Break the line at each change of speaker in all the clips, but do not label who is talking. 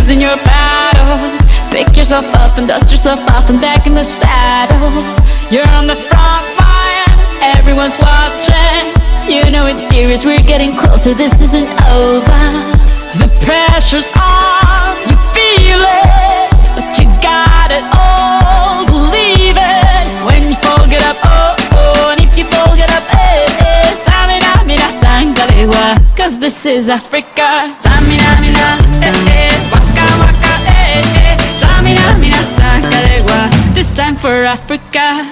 losing your battle. Pick yourself up and dust yourself off and back in the saddle. You're on the front line, everyone's watching. You know it's serious, we're getting closer, this isn't over. The pressure's on, you feel it, but you got it all, believe it. When you fall, get up, oh, oh, and if you fall, get up, eh, eh. Samina, mina, sangalewa, cause this is Africa. Samina, mina, eh, eh, waka, waka, eh, eh. Samina, mina, sangalewa, this time for Africa.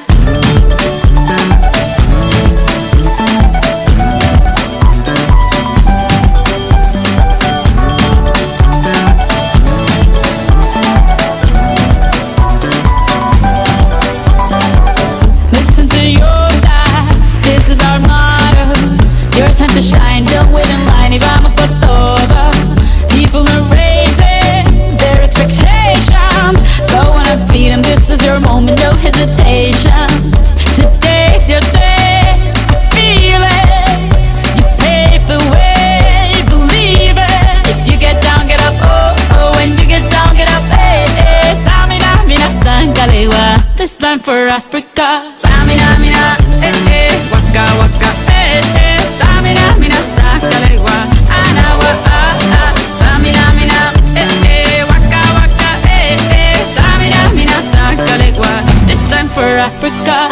Time to shine, don't wait in line, y vamos por todo. People are raising their expectations. Go on and feed them, this is your moment, no hesitation. Today's your day, feel it. You pave the way, believe it. If you get down, get up, oh, oh. When you get down, get up, eh, eh. Samina, mina, sangalewa, this time for Africa. Samina, mina, eh, eh. Waka, waka, eh, eh. Samina, mina, sangalewa, anawa, ah, ah. Samina, mina, eh, eh. Waka, waka, eh, eh. Samina, mina, sangalewa, this time for Africa.